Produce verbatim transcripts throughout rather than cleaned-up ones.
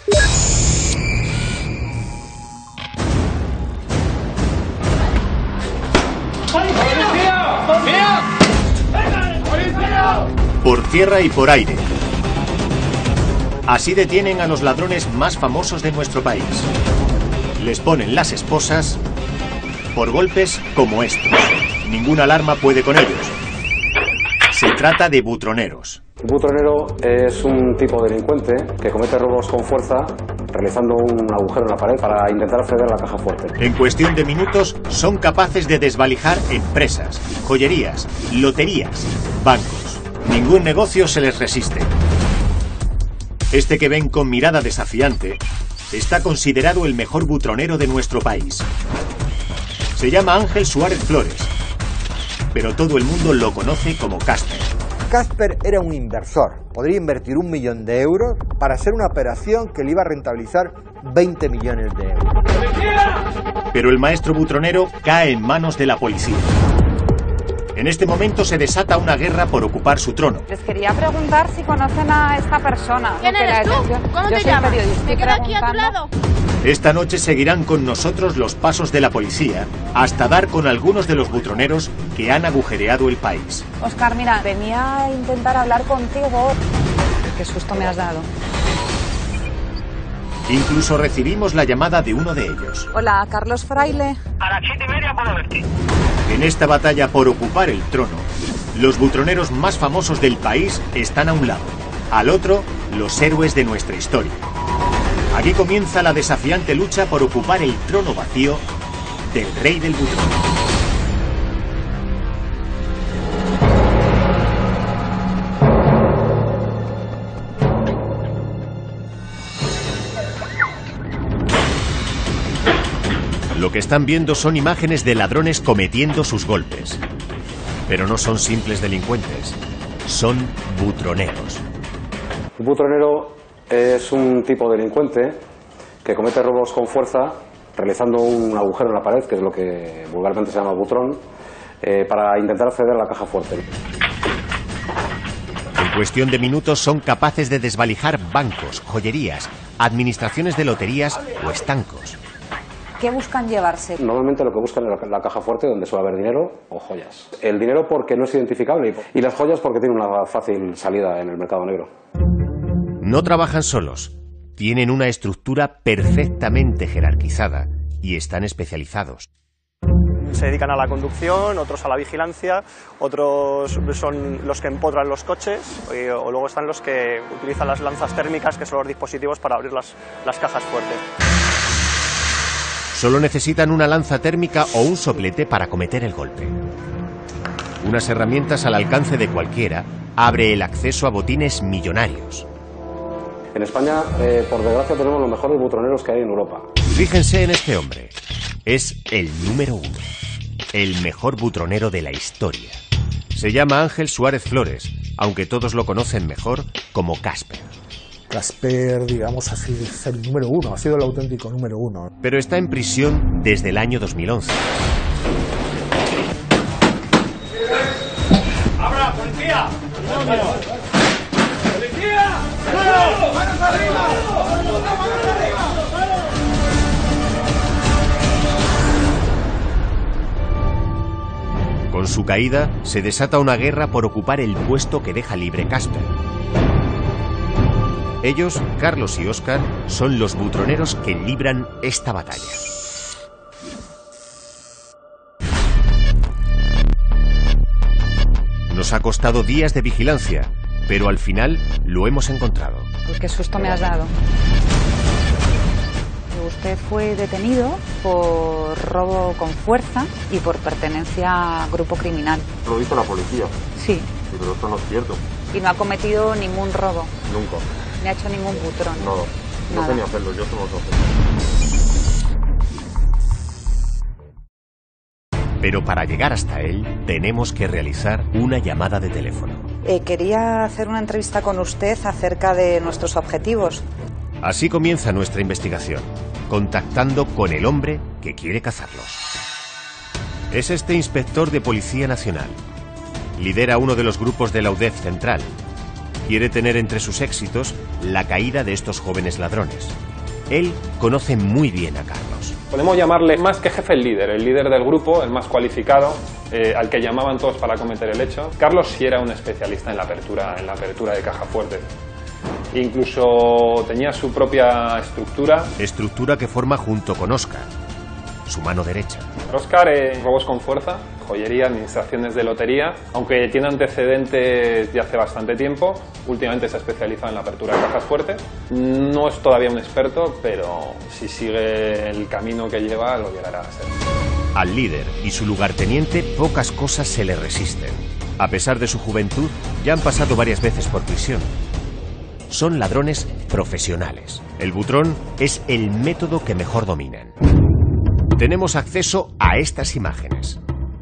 Por tierra y por aire. Así detienen a los ladrones más famosos de nuestro país. Les ponen las esposas por golpes como estos. Ninguna alarma puede con ellos. Se trata de butroneros. Un butronero es un tipo de delincuente que comete robos con fuerza realizando un agujero en la pared para intentar acceder a la caja fuerte. En cuestión de minutos son capaces de desvalijar empresas, joyerías, loterías, bancos. Ningún negocio se les resiste. Este que ven con mirada desafiante está considerado el mejor butronero de nuestro país. Se llama Ángel Suárez Flores, pero todo el mundo lo conoce como Casper. Casper era un inversor. Podría invertir un millón de euros para hacer una operación que le iba a rentabilizar veinte millones de euros. Pero el maestro butronero cae en manos de la policía. En este momento se desata una guerra por ocupar su trono. Les quería preguntar si conocen a esta persona. ¿Quién eres tú? ¿Cómo te llamas? Me quedo aquí a tu lado. Esta noche seguirán con nosotros los pasos de la policía hasta dar con algunos de los butroneros que han agujereado el país. Óscar, mira, venía a intentar hablar contigo. Qué susto me has dado. Incluso recibimos la llamada de uno de ellos. Hola, Carlos Fraile. A las siete y media puedo verte. En esta batalla por ocupar el trono, los butroneros más famosos del país están a un lado. Al otro, los héroes de nuestra historia. Aquí comienza la desafiante lucha por ocupar el trono vacío del rey del butrón. Lo que están viendo son imágenes de ladrones cometiendo sus golpes. Pero no son simples delincuentes, son butroneros. Un butronero es un tipo de delincuente que comete robos con fuerza realizando un agujero en la pared, que es lo que vulgarmente se llama butrón, eh, para intentar acceder a la caja fuerte. En cuestión de minutos son capaces de desvalijar bancos, joyerías, administraciones de loterías o estancos. ¿Qué buscan llevarse? Normalmente lo que buscan es la caja fuerte, donde suele haber dinero o joyas. El dinero porque no es identificable y las joyas porque tienen una fácil salida en el mercado negro. No trabajan solos, tienen una estructura perfectamente jerarquizada y están especializados. Se dedican a la conducción, otros a la vigilancia, otros son los que empotran los coches o luego están los que utilizan las lanzas térmicas, que son los dispositivos para abrir las, las cajas fuertes. Solo necesitan una lanza térmica o un soplete para cometer el golpe. Unas herramientas al alcance de cualquiera abre el acceso a botines millonarios. En España, eh, por desgracia, tenemos los mejores butroneros que hay en Europa. Fíjense en este hombre. Es el número uno. El mejor butronero de la historia. Se llama Ángel Suárez Flores, aunque todos lo conocen mejor como Casper. Casper, digamos así, es el número uno, ha sido el auténtico número uno. Pero está en prisión desde el año dos mil once. ¡Abra, policía! ¡Policía! ¡Manos arriba! ¡Manos arriba! Con su caída, se desata una guerra por ocupar el puesto que deja libre Casper. Ellos, Carlos y Óscar, son los butroneros que libran esta batalla. Nos ha costado días de vigilancia, pero al final lo hemos encontrado. Pues qué susto me has dado. Usted fue detenido por robo con fuerza y por pertenencia a grupo criminal. Lo dice la policía. Sí. Sí, pero esto no es cierto. Y no ha cometido ningún robo. Nunca. Ni ha hecho ningún butrón. No, no Nada. sé ni hacerlo, yo solo lo sé. Pero para llegar hasta él, tenemos que realizar una llamada de teléfono. Eh, quería hacer una entrevista con usted acerca de nuestros objetivos. Así comienza nuestra investigación, contactando con el hombre que quiere cazarlos. Es este inspector de Policía Nacional. Lidera uno de los grupos de la U D E F Central. Quiere tener entre sus éxitos la caída de estos jóvenes ladrones. Él conoce muy bien a Carlos. Podemos llamarle más que jefe el líder, el líder del grupo, el más cualificado, eh, al que llamaban todos para cometer el hecho. Carlos sí era un especialista en la apertura, en la apertura de caja fuerte. Incluso tenía su propia estructura. Estructura que forma junto con Óscar, su mano derecha. Óscar, eh, robos con fuerza, joyería, administraciones de lotería. Aunque tiene antecedentes de hace bastante tiempo, últimamente se ha especializado en la apertura de cajas fuertes. No es todavía un experto, pero si sigue el camino que lleva, lo llegará a ser. Al líder y su lugarteniente pocas cosas se le resisten. A pesar de su juventud, ya han pasado varias veces por prisión. Son ladrones profesionales. El butrón es el método que mejor dominan. Tenemos acceso a estas imágenes.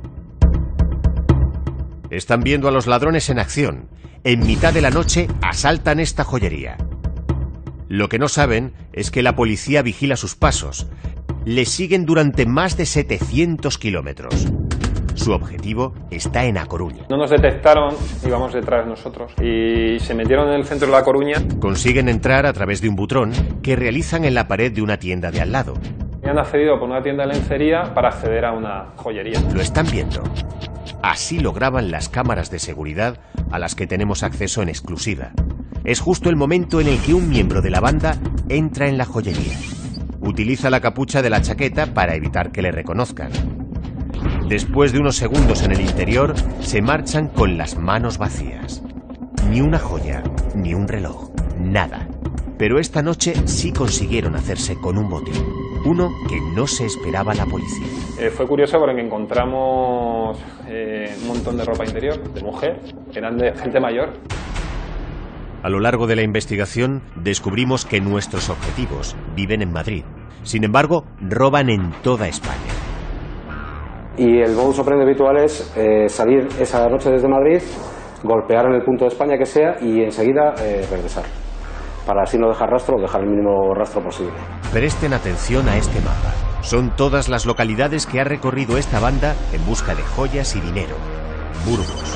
Están viendo a los ladrones en acción. En mitad de la noche asaltan esta joyería. Lo que no saben es que la policía vigila sus pasos. Les siguen durante más de setecientos kilómetros. Su objetivo está en A Coruña. No nos detectaron, íbamos detrás de nosotros y se metieron en el centro de La Coruña. Consiguen entrar a través de un butrón que realizan en la pared de una tienda de al lado. Y han accedido por una tienda de lencería para acceder a una joyería. Lo están viendo. Así lo graban las cámaras de seguridad a las que tenemos acceso en exclusiva. Es justo el momento en el que un miembro de la banda entra en la joyería. Utiliza la capucha de la chaqueta para evitar que le reconozcan. Después de unos segundos en el interior, se marchan con las manos vacías. Ni una joya, ni un reloj, nada. Pero esta noche sí consiguieron hacerse con un botín. Uno que no se esperaba la policía. Eh, fue curioso porque encontramos eh, un montón de ropa interior, de mujer, eran de gente mayor. A lo largo de la investigación descubrimos que nuestros objetivos viven en Madrid. Sin embargo, roban en toda España. Y el modus operandi habitual es eh, salir esa noche desde Madrid, golpear en el punto de España que sea y enseguida eh, regresar. Para así no dejar rastro o dejar el mínimo rastro posible. Presten atención a este mapa. Son todas las localidades que ha recorrido esta banda en busca de joyas y dinero. Burgos,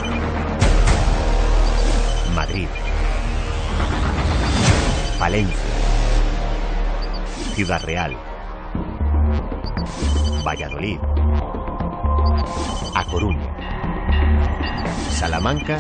Madrid, Palencia, Ciudad Real, Valladolid, A Coruña, Salamanca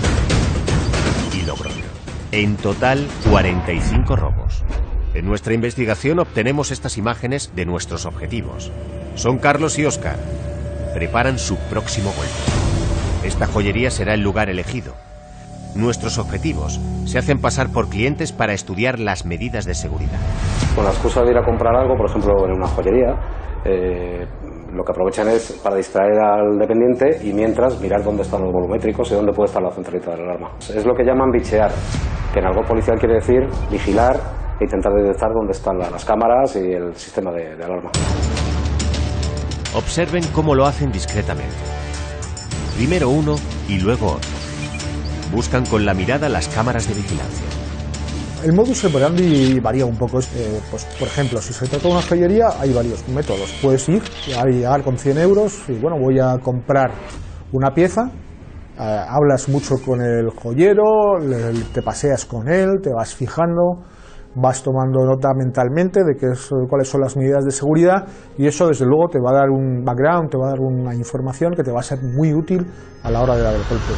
y Logroño. En total, cuarenta y cinco robos. En nuestra investigación obtenemos estas imágenes de nuestros objetivos. Son Carlos y Óscar. Preparan su próximo golpe. Esta joyería será el lugar elegido. Nuestros objetivos se hacen pasar por clientes para estudiar las medidas de seguridad. Con la excusa de ir a comprar algo, por ejemplo, en una joyería, eh, lo que aprovechan es para distraer al dependiente y mientras mirar dónde están los volumétricos y dónde puede estar la centralita de la alarma. Es lo que llaman bichear, que en algo policial quiere decir vigilar e intentar detectar dónde están las cámaras y el sistema de, de alarma. Observen cómo lo hacen discretamente. Primero uno y luego otro. Buscan con la mirada las cámaras de vigilancia. El modus operandi varía un poco. Eh, pues, por ejemplo, si se trata de una joyería, hay varios métodos. Puedes ir a llegar con cien euros y bueno, voy a comprar una pieza. Eh, hablas mucho con el joyero, le, te paseas con él, te vas fijando, vas tomando nota mentalmente de qué es, cuáles son las medidas de seguridad y eso desde luego te va a dar un background, te va a dar una información que te va a ser muy útil a la hora de dar el golpe.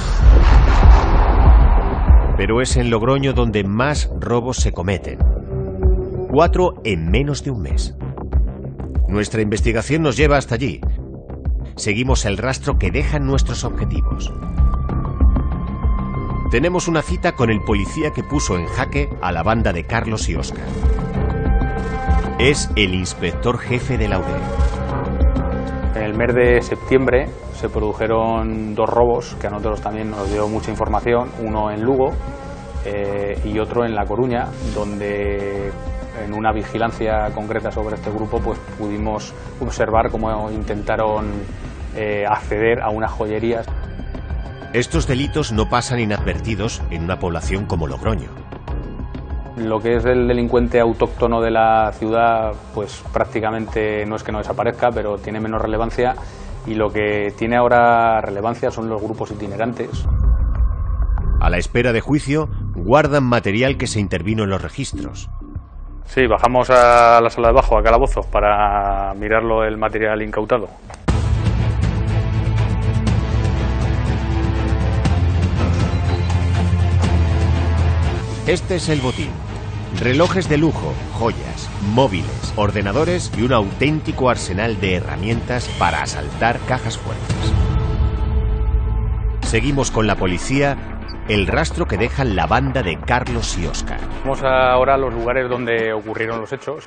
Pero es en Logroño donde más robos se cometen. Cuatro en menos de un mes. Nuestra investigación nos lleva hasta allí. Seguimos el rastro que dejan nuestros objetivos. Tenemos una cita con el policía que puso en jaque a la banda de Carlos y Óscar. Es el inspector jefe de la U D E. En el mes de septiembre se produjeron dos robos que a nosotros también nos dio mucha información, uno en Lugo eh, y otro en La Coruña, donde en una vigilancia concreta sobre este grupo pues pudimos observar cómo intentaron eh, acceder a unas joyerías. Estos delitos no pasan inadvertidos en una población como Logroño. Lo que es el delincuente autóctono de la ciudad, pues prácticamente no es que no desaparezca, pero tiene menos relevancia y lo que tiene ahora relevancia son los grupos itinerantes. A la espera de juicio, guardan material que se intervino en los registros. Sí, bajamos a la sala de abajo, a calabozos, para mirarlo el material incautado. Este es el botín. Relojes de lujo, joyas, móviles, ordenadores y un auténtico arsenal de herramientas para asaltar cajas fuertes. Seguimos con la policía, el rastro que dejan la banda de Carlos y Óscar. Vamos ahora a los lugares donde ocurrieron los hechos.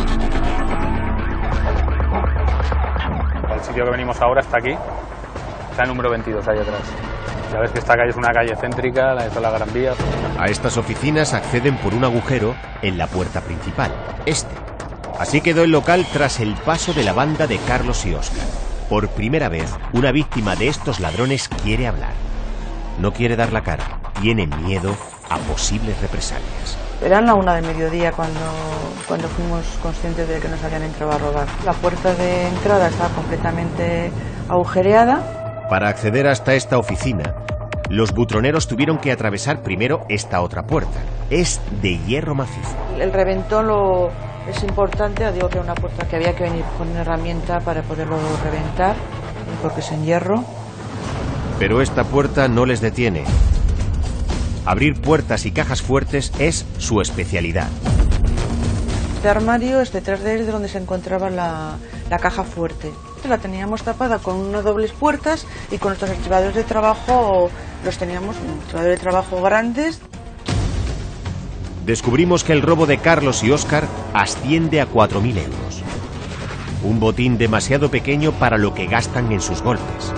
El sitio que venimos ahora está aquí, está el número veintidós ahí atrás. Ya ves que esta calle es una calle céntrica, la de la Gran Vía. A estas oficinas acceden por un agujero en la puerta principal, este. Así quedó el local tras el paso de la banda de Carlos y Óscar. Por primera vez, una víctima de estos ladrones quiere hablar. No quiere dar la cara, tiene miedo a posibles represalias. Eran la una del mediodía cuando, cuando fuimos conscientes de que nos habían entrado a robar. La puerta de entrada estaba completamente agujereada. Para acceder hasta esta oficina, los butroneros tuvieron que atravesar primero esta otra puerta. Es de hierro macizo. El reventón lo, es importante, digo que era una puerta que había que venir con una herramienta para poderlo reventar, porque es en hierro. Pero esta puerta no les detiene. Abrir puertas y cajas fuertes es su especialidad. Este armario es detrás de él, de donde se encontraba la, la caja fuerte. La teníamos tapada con unas dobles puertas y con nuestros archivadores de trabajo los teníamos, archivadores de trabajo grandes. Descubrimos que el robo de Carlos y Óscar asciende a cuatro mil euros. Un botín demasiado pequeño para lo que gastan en sus golpes.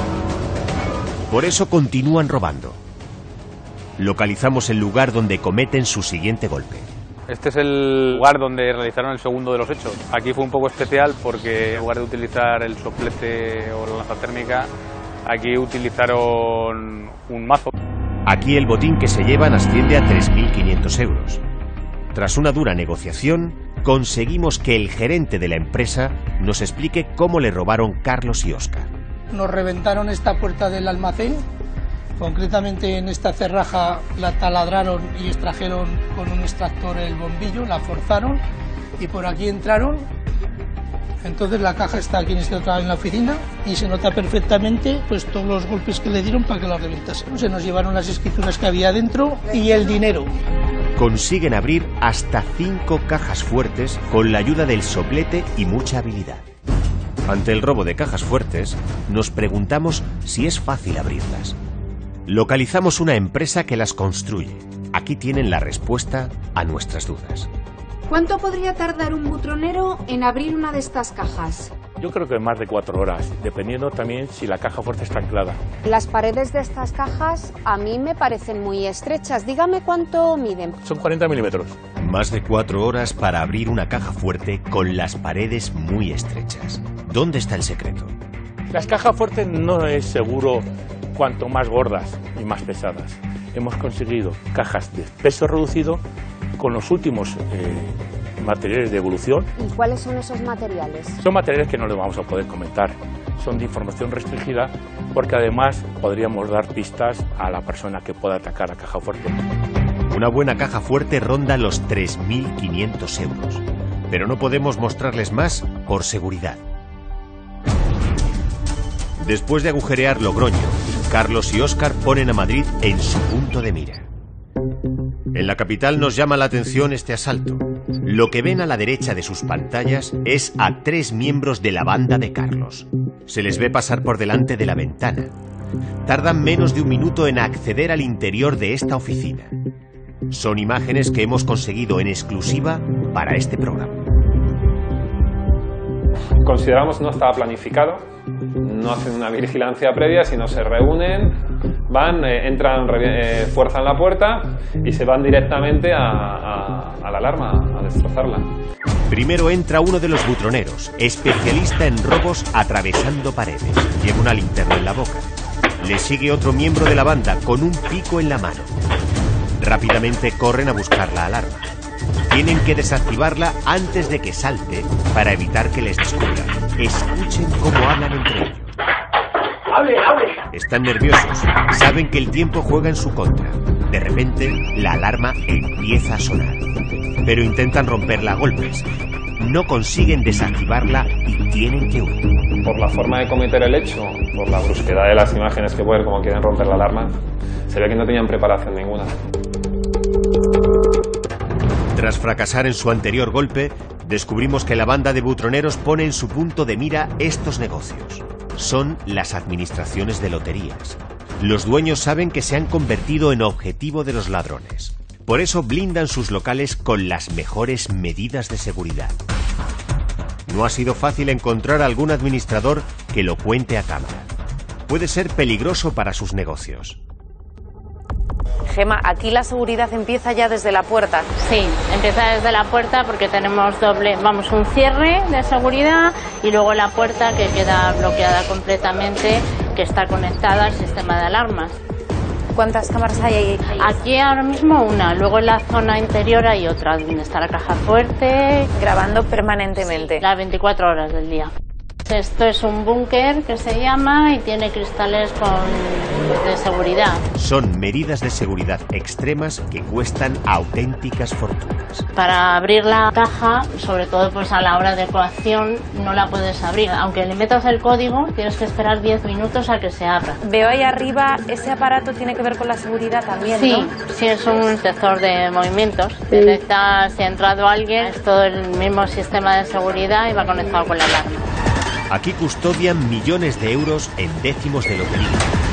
Por eso continúan robando. Localizamos el lugar donde cometen su siguiente golpe. Este es el lugar donde realizaron el segundo de los hechos. Aquí fue un poco especial porque en lugar de utilizar el soplete o la lanza térmica, aquí utilizaron un mazo. Aquí el botín que se llevan asciende a tres mil quinientos euros. Tras una dura negociación, conseguimos que el gerente de la empresa nos explique cómo le robaron Carlos y Óscar. Nos reventaron esta puerta del almacén. Concretamente en esta cerraja la taladraron y extrajeron con un extractor el bombillo, la forzaron y por aquí entraron. Entonces la caja está aquí en, este otro, en la oficina y se nota perfectamente pues todos los golpes que le dieron para que la reventasen. Se nos llevaron las escrituras que había dentro y el dinero. Consiguen abrir hasta cinco cajas fuertes con la ayuda del soplete y mucha habilidad. Ante el robo de cajas fuertes, nos preguntamos si es fácil abrirlas. Localizamos una empresa que las construye. Aquí tienen la respuesta a nuestras dudas. ¿Cuánto podría tardar un butronero en abrir una de estas cajas? Yo creo que más de cuatro horas, dependiendo también si la caja fuerte está anclada. Las paredes de estas cajas a mí me parecen muy estrechas. Dígame cuánto miden. Son cuarenta milímetros. Más de cuatro horas para abrir una caja fuerte con las paredes muy estrechas. ¿Dónde está el secreto? Las cajas fuertes no es seguro cuanto más gordas y más pesadas. Hemos conseguido cajas de peso reducido con los últimos eh, materiales de evolución. ¿Y cuáles son esos materiales? Son materiales que no les vamos a poder comentar. Son de información restringida porque además podríamos dar pistas a la persona que pueda atacar la caja fuerte. Una buena caja fuerte ronda los tres mil quinientos euros, pero no podemos mostrarles más por seguridad. Después de agujerear Logroño, Carlos y Óscar ponen a Madrid en su punto de mira. En la capital nos llama la atención este asalto. Lo que ven a la derecha de sus pantallas es a tres miembros de la banda de Carlos. Se les ve pasar por delante de la ventana. Tardan menos de un minuto en acceder al interior de esta oficina. Son imágenes que hemos conseguido en exclusiva para este programa. Consideramos no estaba planificado, no hacen una vigilancia previa, sino se reúnen, van, eh, entran, eh, fuerzan la puerta y se van directamente a, a, a la alarma, a destrozarla. Primero entra uno de los butroneros, especialista en robos atravesando paredes. Lleva una linterna en la boca. Le sigue otro miembro de la banda con un pico en la mano. Rápidamente corren a buscar la alarma. Tienen que desactivarla antes de que salte para evitar que les descubran. Escuchen cómo hablan entre ellos. ¡Hable, hable! Están nerviosos, saben que el tiempo juega en su contra. De repente, la alarma empieza a sonar. Pero intentan romperla a golpes. No consiguen desactivarla y tienen que huir. Por la forma de cometer el hecho, por la brusquedad de las imágenes que pueden, como quieren romper la alarma, se ve que no tenían preparación ninguna. Tras fracasar en su anterior golpe, descubrimos que la banda de butroneros pone en su punto de mira estos negocios. Son las administraciones de loterías. Los dueños saben que se han convertido en objetivo de los ladrones. Por eso blindan sus locales con las mejores medidas de seguridad. No ha sido fácil encontrar algún administrador que lo cuente a cámara. Puede ser peligroso para sus negocios. Gema, aquí la seguridad empieza ya desde la puerta. Sí, empieza desde la puerta porque tenemos doble, vamos, un cierre de seguridad y luego la puerta que queda bloqueada completamente, que está conectada al sistema de alarmas. ¿Cuántas cámaras hay ahí? Aquí ahora mismo una, luego en la zona interior hay otra, donde está la caja fuerte. Grabando permanentemente. Sí, las veinticuatro horas del día. Esto es un búnker que se llama y tiene cristales con, de seguridad. Son medidas de seguridad extremas que cuestan auténticas fortunas. Para abrir la caja, sobre todo pues a la hora de coacción, no la puedes abrir. Aunque le metas el código, tienes que esperar diez minutos a que se abra. Veo ahí arriba, ese aparato tiene que ver con la seguridad también, sí, ¿no? Sí, es un detector de movimientos. Sí. Detecta si ha entrado alguien, es todo el mismo sistema de seguridad y va conectado con la alarma. Aquí custodian millones de euros en décimos de lotería.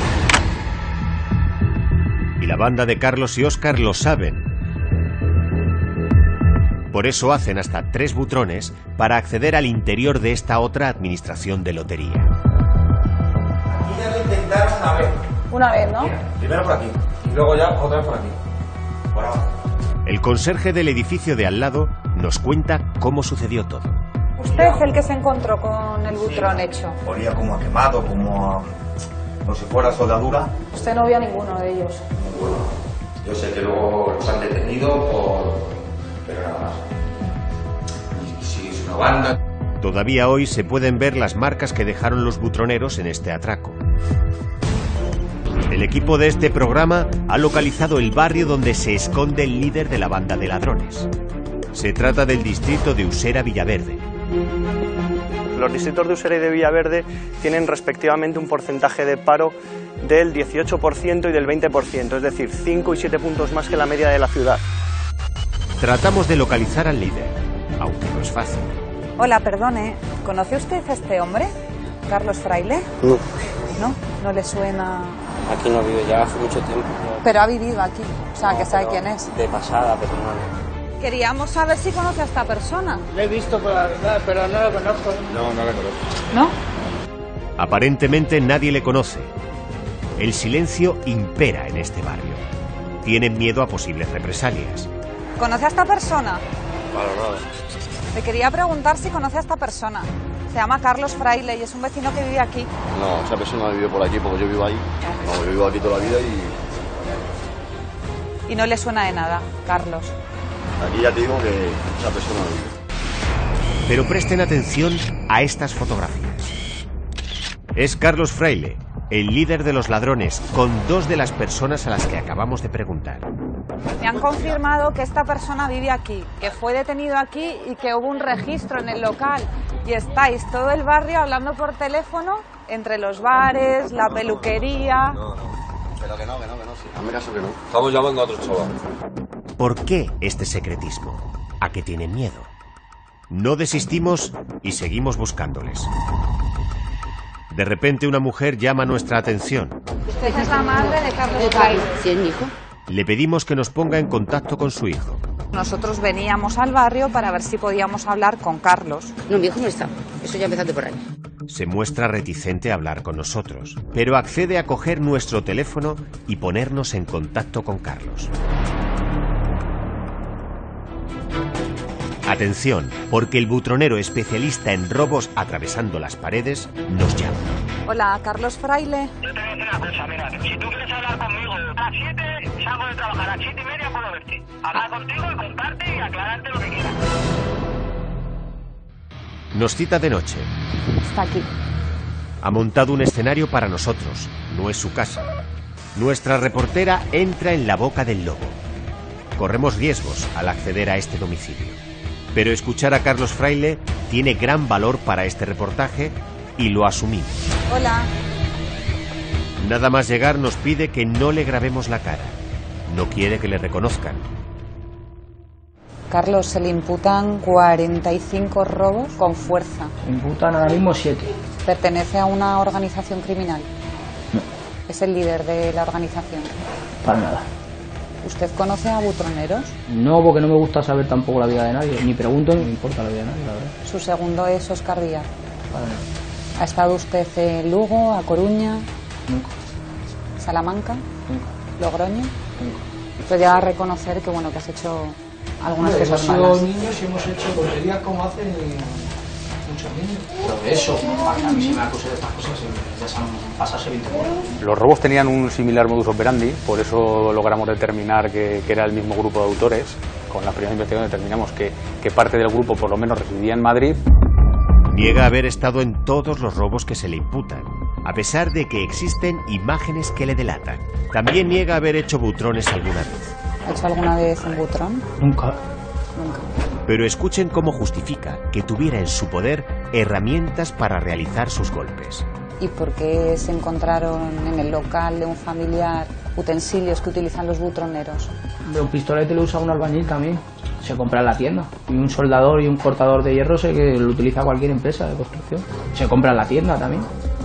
Y la banda de Carlos y Óscar lo saben. Por eso hacen hasta tres butrones para acceder al interior de esta otra administración de lotería. Aquí ya lo intentaron una vez. Una vez, ¿no? Mira, primero por aquí y luego ya otra vez por aquí. Por abajo. El conserje del edificio de al lado nos cuenta cómo sucedió todo. ¿Usted es el que se encontró con el butrón hecho? Olía como a quemado, como a... como si fuera soldadura. Usted no vio a ninguno de ellos. Bueno, yo sé que luego los han detenido por... pero nada más. Y si es una banda... Todavía hoy se pueden ver las marcas que dejaron los butroneros en este atraco. El equipo de este programa ha localizado el barrio donde se esconde el líder de la banda de ladrones. Se trata del distrito de Usera Villaverde. Los distritos de Usera y de Villaverde tienen respectivamente un porcentaje de paro del dieciocho por ciento y del veinte por ciento, es decir, cinco y siete puntos más que la media de la ciudad. Tratamos de localizar al líder, aunque no es fácil. Hola, perdone, ¿conoce usted a este hombre? ¿Carlos Fraile? No. ¿No? ¿No le suena...? Aquí no vive ya hace mucho tiempo. Pero ha vivido aquí, o sea, no, que sabe quién es. De pasada, pero no. Queríamos saber si conoce a esta persona. Le he visto, pero no lo conozco. No, no la conozco. ¿No? Aparentemente nadie le conoce. El silencio impera en este barrio. Tienen miedo a posibles represalias. ¿Conoce a esta persona? Claro, no. Le quería preguntar si conoce a esta persona. Se llama Carlos Fraile y es un vecino que vive aquí. No, esa persona vive por aquí porque yo vivo ahí. No, yo vivo aquí toda la vida y... Y no le suena de nada, Carlos. Aquí ya te digo que esa persona vive. Pero presten atención a estas fotografías. Es Carlos Fraile, el líder de los ladrones, con dos de las personas a las que acabamos de preguntar. Me han confirmado que esta persona vive aquí, que fue detenido aquí y que hubo un registro en el local. Y estáis todo el barrio hablando por teléfono entre los bares, la peluquería... No, no. Pero que no, que no, que no, sí. Hazme caso que no. Estamos llamando a otro chaval. ¿Por qué este secretismo? ¿A qué tienen miedo? No desistimos y seguimos buscándoles. De repente una mujer llama nuestra atención. Usted es la madre de Carlos Fraile. ¿Sí es mi hijo? Le pedimos que nos ponga en contacto con su hijo. Nosotros veníamos al barrio para ver si podíamos hablar con Carlos. No, mi hijo no está. Eso ya empezaste por ahí. Se muestra reticente a hablar con nosotros, pero accede a coger nuestro teléfono y ponernos en contacto con Carlos. Atención, porque el butronero especialista en robos atravesando las paredes nos llama. Hola, Carlos Fraile. Yo te voy a decir una cosa, mira, si tú quieres hablar conmigo a las siete, salgo de trabajar a las siete y media, puedo verte. Hablar contigo y contarte y aclararte lo que quieras. Nos cita de noche. Está aquí. Ha montado un escenario para nosotros, no es su casa. Nuestra reportera entra en la boca del lobo. Corremos riesgos al acceder a este domicilio. Pero escuchar a Carlos Fraile tiene gran valor para este reportaje y lo asumimos. Hola. Nada más llegar nos pide que no le grabemos la cara. No quiere que le reconozcan. Carlos, se le imputan cuarenta y cinco robos con fuerza. Se imputan ahora mismo siete. ¿Pertenece a una organización criminal? No. ¿Es el líder de la organización? Para nada. ¿Usted conoce a butroneros? No, porque no me gusta saber tampoco la vida de nadie. Ni pregunto ni me importa la vida de nadie, la verdad. Su segundo es Óscar Díaz. Para nada. ¿Ha estado usted en Lugo, A Coruña? Nunca. ¿Salamanca? Nunca. ¿Logroño? Nunca. Usted ya va a reconocer que, bueno, que has hecho algunas Hombre, cosas hemos malas. sido niños y hemos hecho tonterías como hacen muchos niños. Pero de eso, para que a mí se me acuse de estas cosas, ya se han pasado veinte años. Los robos tenían un similar modus operandi, por eso logramos determinar que, que era el mismo grupo de autores. Con la primera investigación determinamos que, que parte del grupo por lo menos residía en Madrid. Niega haber estado en todos los robos que se le imputan, a pesar de que existen imágenes que le delatan. También niega haber hecho butrones alguna vez. ¿Ha hecho alguna vez un butrón? Nunca. Nunca. Pero escuchen cómo justifica que tuviera en su poder herramientas para realizar sus golpes. ¿Y por qué se encontraron en el local de un familiar utensilios que utilizan los butroneros? De un pistolete lo usa un albañil también. Se compra en la tienda. Y un soldador y un cortador de hierro sé que lo utiliza cualquier empresa de construcción. Se compra en la tienda también.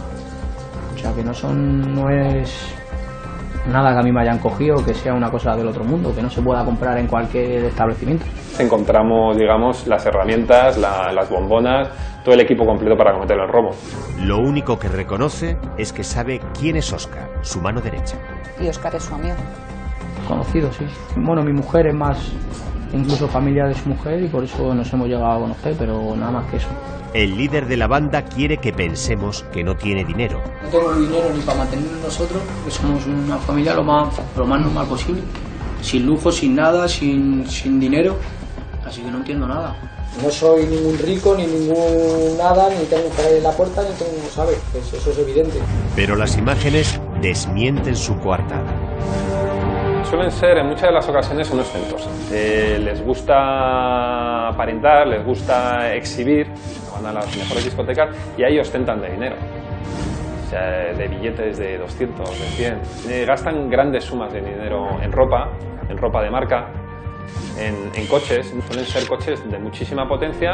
O sea que no son, no es nada que a mí me hayan cogido que sea una cosa del otro mundo, que no se pueda comprar en cualquier establecimiento. Encontramos, digamos, las herramientas, la, las bombonas, todo el equipo completo para cometer el robo. Lo único que reconoce es que sabe quién es Óscar, su mano derecha. Y Óscar es su amigo. Conocido, sí. Bueno, mi mujer es más, incluso familia de su mujer, y por eso nos hemos llegado a conocer, pero nada más que eso. El líder de la banda quiere que pensemos que no tiene dinero. No tengo dinero ni para mantenernos nosotros, que somos una familia lo más, lo más normal posible. Sin lujo, sin nada, sin, sin dinero. Así que no entiendo nada. No soy ningún rico, ni ningún nada, ni tengo un pared en la puerta, ni tengo, ¿sabes? Eso, eso es evidente. Pero las imágenes desmienten su coartada. Suelen ser en muchas de las ocasiones unos ostentosos. Eh, les gusta aparentar, les gusta exhibir, van a las mejores discotecas y ahí ostentan de dinero. O sea, de billetes de doscientos, de cien. Eh, gastan grandes sumas de dinero en ropa, en ropa de marca, en, en coches. Suelen ser coches de muchísima potencia.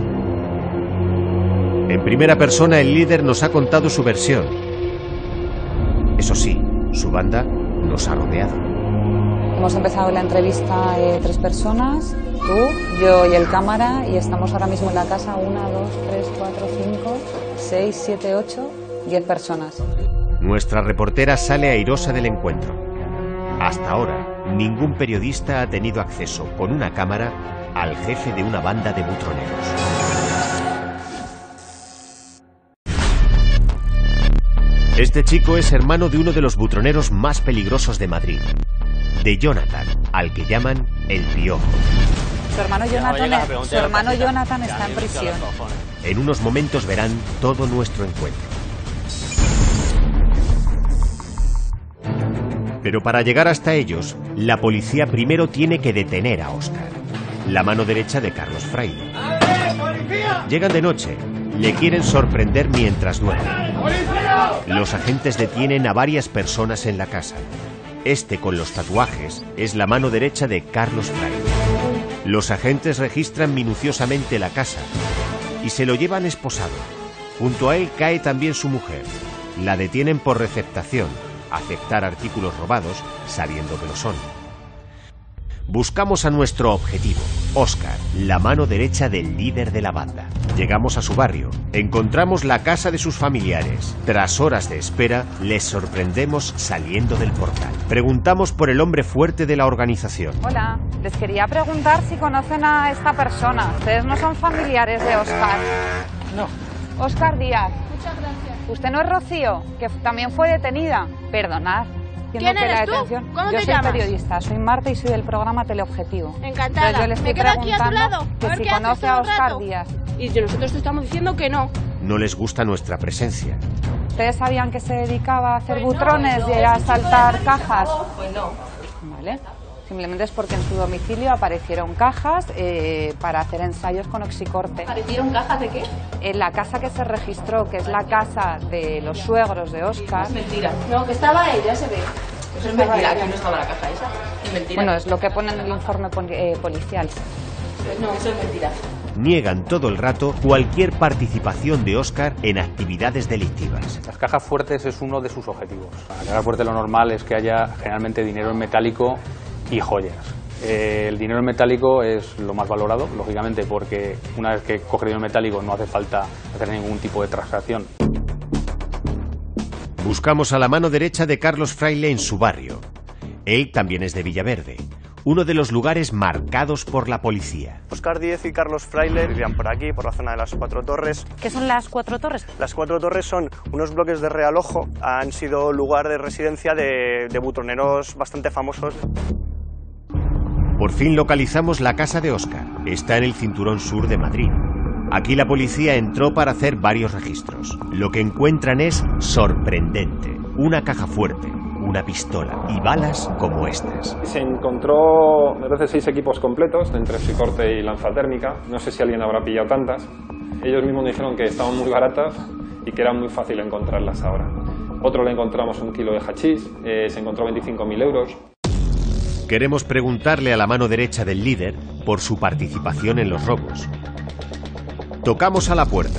En primera persona, el líder nos ha contado su versión. Eso sí, su banda nos ha rodeado. Hemos empezado la entrevista eh, tres personas, tú, yo y el cámara, y estamos ahora mismo en la casa una, dos, tres, cuatro, cinco, seis, siete, ocho, diez personas. Nuestra reportera sale airosa del encuentro. Hasta ahora, ningún periodista ha tenido acceso con una cámara al jefe de una banda de butroneros. Este chico es hermano de uno de los butroneros más peligrosos de Madrid, de Jonathan, al que llaman el Piojo. Su hermano Jonathan, su hermano Jonathan está en prisión. En unos momentos verán todo nuestro encuentro. Pero para llegar hasta ellos, la policía primero tiene que detener a Óscar, la mano derecha de Carlos Fraile. Llegan de noche, le quieren sorprender mientras duerme. Los agentes detienen a varias personas en la casa. Este con los tatuajes es la mano derecha de Carlos Fraile. Los agentes registran minuciosamente la casa y se lo llevan esposado. Junto a él cae también su mujer. La detienen por receptación, aceptar artículos robados sabiendo que lo son. Buscamos a nuestro objetivo, Óscar, la mano derecha del líder de la banda. Llegamos a su barrio, encontramos la casa de sus familiares. Tras horas de espera, les sorprendemos saliendo del portal. Preguntamos por el hombre fuerte de la organización. Hola, les quería preguntar si conocen a esta persona. ¿Ustedes no son familiares de Óscar? No. Óscar Díaz. Muchas gracias. ¿Usted no es Rocío, que también fue detenida? Perdonad. ¿Quién que eres la tú? detención... ¿Cómo yo te soy llamas? periodista, soy Marta y soy del programa Teleobjetivo. Encantada. Entonces yo le estoy Me quedo aquí a tu preguntando lado. que A ver si qué haces conoce todo a el Óscar rato. Díaz. Y nosotros te estamos diciendo que no. no les gusta nuestra presencia. ¿Ustedes sabían que se dedicaba a hacer butrones y a saltar cajas? Pues no. Vale. Simplemente es porque en su domicilio aparecieron cajas eh, para hacer ensayos con oxicorte. ¿Aparecieron cajas de qué? En la casa que se registró, que es la casa de los suegros de Óscar. Es mentira. No, que estaba ahí, ya se ve. Eso es mentira, aquí no estaba la caja esa. Es mentira. Bueno, es lo que pone en el informe poli eh, policial. No, eso es mentira. Niegan todo el rato cualquier participación de Óscar en actividades delictivas. Las cajas fuertes es uno de sus objetivos. La caja fuerte lo normal es que haya generalmente dinero en metálico y joyas. Eh, el dinero en metálico es lo más valorado, lógicamente, porque una vez que coge dinero en metálico no hace falta hacer ningún tipo de transacción. Buscamos a la mano derecha de Carlos Fraile en su barrio. Él también es de Villaverde, uno de los lugares marcados por la policía. Óscar Díez y Carlos Fraile vivían por aquí, por la zona de las Cuatro Torres. ¿Qué son las Cuatro Torres? Las Cuatro Torres son unos bloques de realojo, han sido lugar de residencia de, de butroneros bastante famosos. Por fin localizamos la casa de Óscar. Está en el cinturón sur de Madrid. Aquí la policía entró para hacer varios registros. Lo que encuentran es sorprendente. Una caja fuerte, una pistola y balas como estas. Se encontró, me parece, seis equipos completos entre oxicorte y lanza térmica. No sé si alguien habrá pillado tantas. Ellos mismos nos dijeron que estaban muy baratas y que era muy fácil encontrarlas ahora. Otro le encontramos un kilo de hachís, eh, se encontró veinticinco mil euros. Queremos preguntarle a la mano derecha del líder por su participación en los robos. Tocamos a la puerta.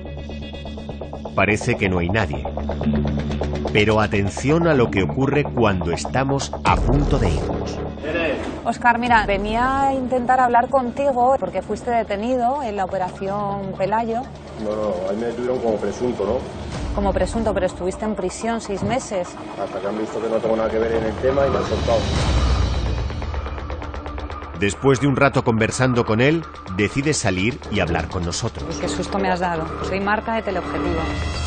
Parece que no hay nadie. Pero atención a lo que ocurre cuando estamos a punto de irnos. Óscar, mira, venía a intentar hablar contigo porque fuiste detenido en la operación Pelayo. No, no, ahí me detuvieron como presunto, ¿no? Como presunto, pero estuviste en prisión seis meses. Hasta que han visto que no tengo nada que ver en el tema y me han soltado. Después de un rato conversando con él, decide salir y hablar con nosotros. Qué susto me has dado. Soy Marta de Teleobjetivo.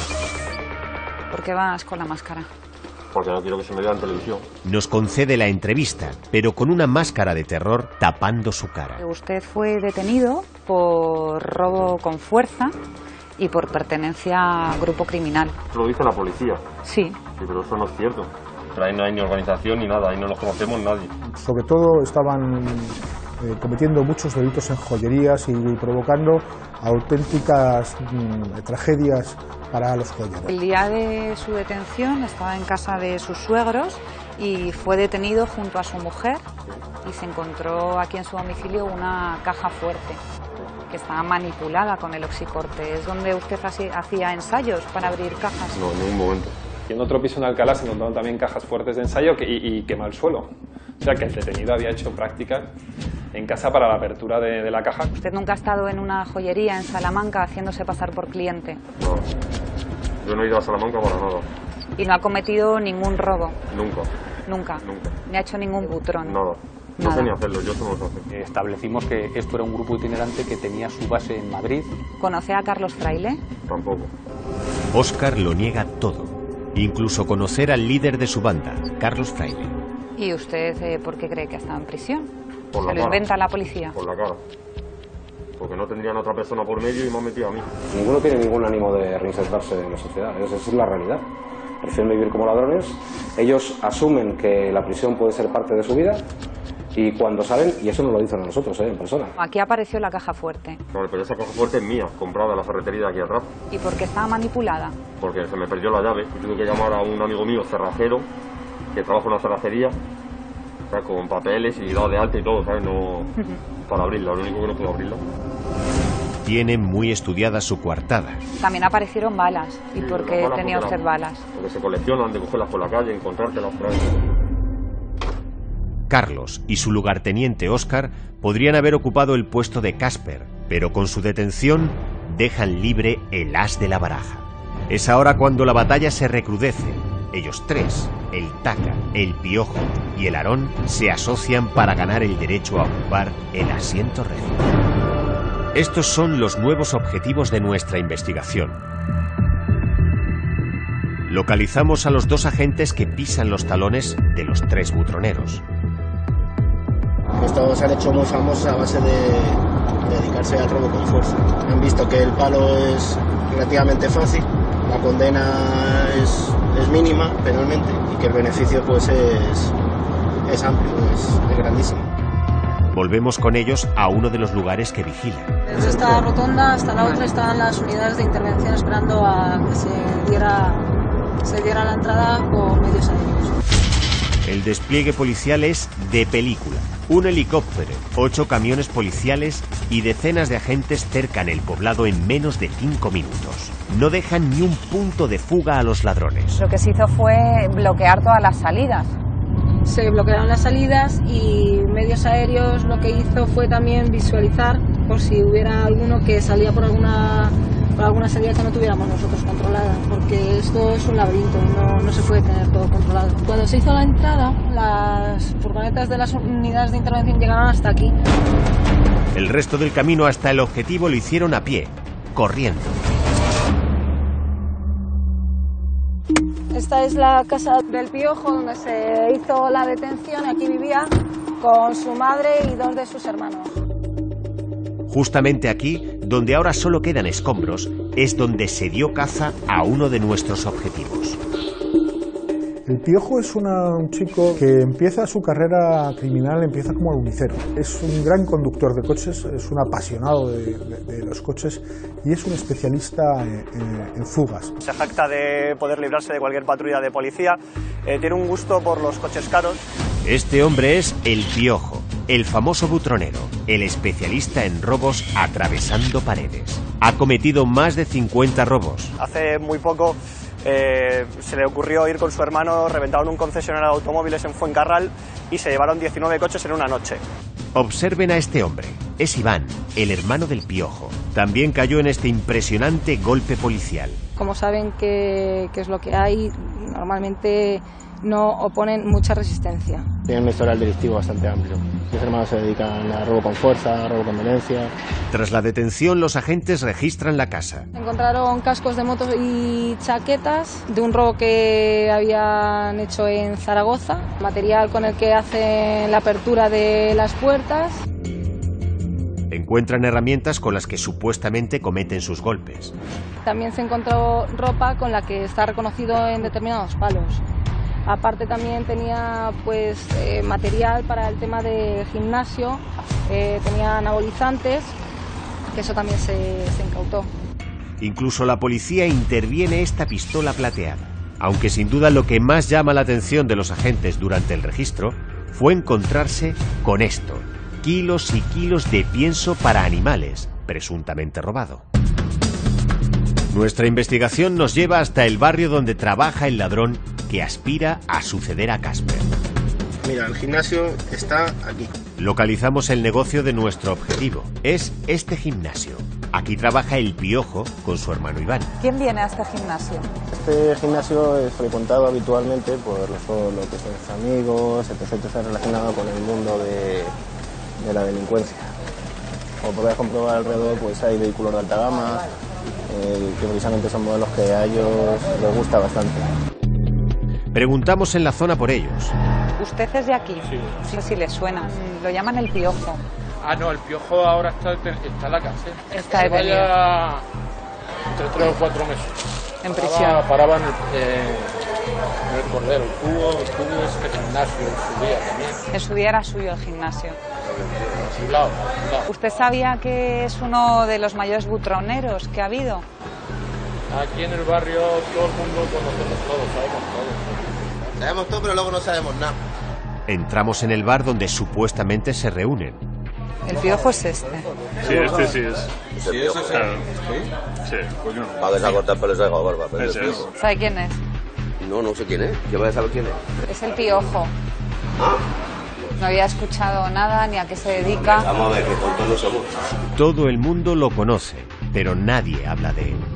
¿Por qué vas con la máscara? Porque no quiero que se me vea en televisión. Nos concede la entrevista, pero con una máscara de terror tapando su cara. Usted fue detenido por robo con fuerza y por pertenencia a grupo criminal. Lo dice la policía. Sí. Sí, pero eso no es cierto. Pero ahí no hay ni organización ni nada, ahí no nos conocemos nadie. Sobre todo estaban eh, cometiendo muchos delitos en joyerías y provocando auténticas mm, tragedias para los joyeros. El día de su detención estaba en casa de sus suegros y fue detenido junto a su mujer y se encontró aquí en su domicilio una caja fuerte que estaba manipulada con el oxicorte. ¿Es donde usted hacía ensayos para abrir cajas? No, en ningún momento. Y en otro piso en Alcalá se encontraron también cajas fuertes de ensayo que, y, y quema el suelo. O sea que el detenido había hecho prácticas en casa para la apertura de, de la caja. ¿Usted nunca ha estado en una joyería en Salamanca haciéndose pasar por cliente? No, yo no he ido a Salamanca para nada. ¿Y no ha cometido ningún robo? Nunca. ¿Nunca? Nunca. ¿Ni ha hecho ningún butrón? Nada. No sé ni hacerlo, yo solo lo sé. Establecimos que esto era un grupo itinerante que tenía su base en Madrid. ¿Conoce a Carlos Fraile? Tampoco. Óscar lo niega todo. Incluso conocer al líder de su banda, Carlos Fraile. ¿Y usted eh, por qué cree que ha estado en prisión? Por ¿Se la lo cara. inventa la policía? Por la cara. Porque no tendrían otra persona por medio y me han metido a mí. Ninguno tiene ningún ánimo de reinsertarse en la sociedad, esa es la realidad. Prefieren vivir como ladrones, ellos asumen que la prisión puede ser parte de su vida y cuando salen, y eso nos lo dicen a nosotros, ¿eh? En persona. Aquí apareció la caja fuerte. Vale, pero esa caja fuerte es mía, comprada en la ferretería de aquí atrás. ¿Y por qué estaba manipulada? Porque se me perdió la llave y tuve que llamar a un amigo mío, cerrajero, que trabaja en una cerrajería, o sea, con papeles y dado de alta y todo, ¿sabes? No, para abrirla, lo único que no puedo abrirla. Tiene muy estudiada su coartada. También aparecieron balas. ¿Y por qué Las balas tenía porque usted eran- balas? Porque se coleccionan, de cogerlas por la calle, encontrártelas por ahí. Carlos y su lugarteniente Óscar podrían haber ocupado el puesto de Casper, pero con su detención dejan libre el as de la baraja. Es ahora cuando la batalla se recrudece. Ellos tres, el Taca, el Piojo y el Aarón, se asocian para ganar el derecho a ocupar el asiento recio. Estos son los nuevos objetivos de nuestra investigación. Localizamos a los dos agentes que pisan los talones de los tres butroneros. Estos se han hecho muy famosos a base de, de dedicarse sea el robo con fuerza. Han visto que el palo es relativamente fácil, la condena es, es mínima penalmente y que el beneficio pues es, es amplio, es, es grandísimo. Volvemos con ellos a uno de los lugares que vigilan. Desde esta rotonda hasta la otra estaban las unidades de intervención esperando a que se diera, se diera la entrada con medios aéreos. El despliegue policial es de película. Un helicóptero, ocho camiones policiales y decenas de agentes cercan el poblado en menos de cinco minutos. No dejan ni un punto de fuga a los ladrones. Lo que se hizo fue bloquear todas las salidas. Se bloquearon las salidas y medios aéreos lo que hizo fue también visualizar por si hubiera alguno que salía por alguna, por alguna salida que no tuviéramos nosotros controlada, porque esto es un laberinto, no, no se puede tener todo controlado. Cuando se hizo la entrada, las furgonetas de las unidades de intervención llegaron hasta aquí. El resto del camino hasta el objetivo lo hicieron a pie, corriendo. Esta es la casa del Piojo, donde se hizo la detención. Aquí vivía con su madre y dos de sus hermanos. Justamente aquí, donde ahora solo quedan escombros, es donde se dio caza a uno de nuestros objetivos. El Piojo es una, un chico que empieza su carrera criminal, empieza como albunicero. Es un gran conductor de coches, es un apasionado de, de, de los coches y es un especialista en, en, en fugas. Se jacta de poder librarse de cualquier patrulla de policía, eh, tiene un gusto por los coches caros. Este hombre es el Piojo, el famoso butronero, el especialista en robos atravesando paredes. Ha cometido más de cincuenta robos. Hace muy poco Eh, se le ocurrió ir con su hermano, reventaron un concesionario de automóviles en Fuencarral y se llevaron diecinueve coches en una noche. Observen a este hombre, es Iván, el hermano del Piojo. También cayó en este impresionante golpe policial. Como saben qué es lo que hay, normalmente no oponen mucha resistencia. Tienen un historial delictivo bastante amplio. Mis hermanos se dedican a robo con fuerza, a robo con violencia. Tras la detención, los agentes registran la casa. Encontraron cascos de motos y chaquetas de un robo que habían hecho en Zaragoza, material con el que hacen la apertura de las puertas. Encuentran herramientas con las que supuestamente cometen sus golpes. También se encontró ropa con la que está reconocido en determinados palos. Aparte también tenía pues eh, material para el tema de gimnasio, eh, tenía anabolizantes, que eso también se, se incautó. Incluso la policía interviene esta pistola plateada. Aunque sin duda lo que más llama la atención de los agentes durante el registro fue encontrarse con esto, kilos y kilos de pienso para animales, presuntamente robado. Nuestra investigación nos lleva hasta el barrio donde trabaja el ladrón que aspira a suceder a Casper. Mira, el gimnasio está aquí. Localizamos el negocio de nuestro objetivo. Es este gimnasio. Aquí trabaja el Piojo con su hermano Iván. ¿Quién viene a este gimnasio? Este gimnasio es frecuentado habitualmente por los, todo lo que son sus amigos, etcétera, etcétera, relacionado con el mundo de, de la delincuencia. Como podéis comprobar alrededor, pues hay vehículos de alta gama, eh, que precisamente son modelos que a ellos les gusta bastante. Preguntamos en la zona por ellos. ¿Usted es de aquí? Sí. No sé si le suena. Lo llaman el Piojo. Ah, no, el Piojo ahora está, está en la cárcel. Está de vaya entre tres o cuatro meses. En prisión. Paraban eh, en el Cordero. Tuvo, tuvo este gimnasio en su día también. En su día era suyo el gimnasio. A su lado, a su lado. ¿Usted sabía que es uno de los mayores butroneros que ha habido? Aquí en el barrio todo el mundo conocemos todo, sabemos todo. Sabemos todo, pero luego no sabemos nada. Entramos en el bar donde supuestamente se reúnen. El Piojo es este. Sí, este sí es. Sí, eso sí. Sí, pues no. Va a desacortar pelos de barba. ¿Sabe quién es? No, no sé quién es. Yo voy a saber quién es. Es el Piojo. No había escuchado nada ni a qué se dedica. Vamos a ver, que tontos no somos. Todo el mundo lo conoce, pero nadie habla de él.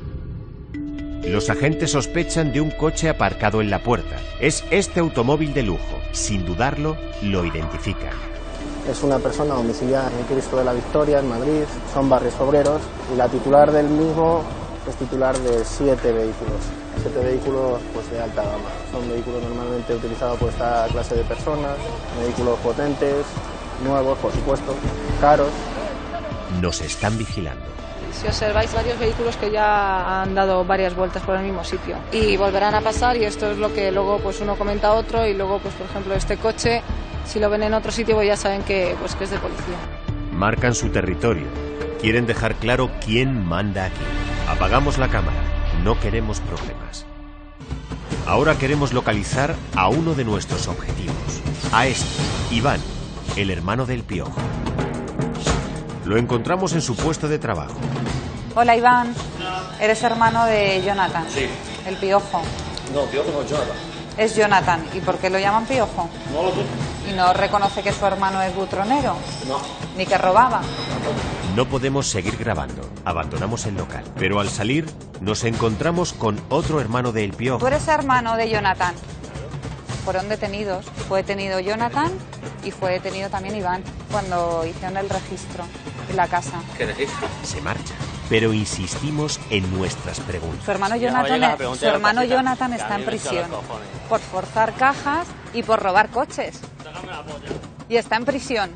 Los agentes sospechan de un coche aparcado en la puerta. Es este automóvil de lujo. Sin dudarlo, lo identifican. Es una persona domiciliada en Cristo de la Victoria, en Madrid. Son barrios obreros y la titular del mismo es titular de siete vehículos. Siete vehículos pues, de alta gama. Son vehículos normalmente utilizados por esta clase de personas. Vehículos potentes, nuevos, por supuesto, caros. nos están vigilando. Si observáis varios vehículos que ya han dado varias vueltas por el mismo sitio y volverán a pasar, y esto es lo que luego pues uno comenta a otro, y luego pues por ejemplo este coche, si lo ven en otro sitio pues ya saben que, pues, que es de policía. Marcan su territorio, quieren dejar claro quién manda aquí. Apagamos la cámara, no queremos problemas. Ahora queremos localizar a uno de nuestros objetivos, a este, Iván, el hermano del Piojo. Lo encontramos en su puesto de trabajo. Hola Iván, eres hermano de Jonathan. Sí. El Piojo. No, Piojo no es Jonathan. Es Jonathan. ¿Y por qué lo llaman Piojo? No lo sé. ¿Y no reconoce que su hermano es butronero? No. ¿Ni que robaba? No podemos seguir grabando, abandonamos el local. Pero al salir, nos encontramos con otro hermano del Piojo. Tú eres hermano de Jonathan. Fueron detenidos. Fue detenido Jonathan y fue detenido también Iván cuando hicieron el registro en la casa. ¿Qué registro? Se marcha, pero insistimos en nuestras preguntas. Su hermano Jonathan, su hermano Jonathan está en prisión por forzar cajas y por robar coches. Y está en prisión.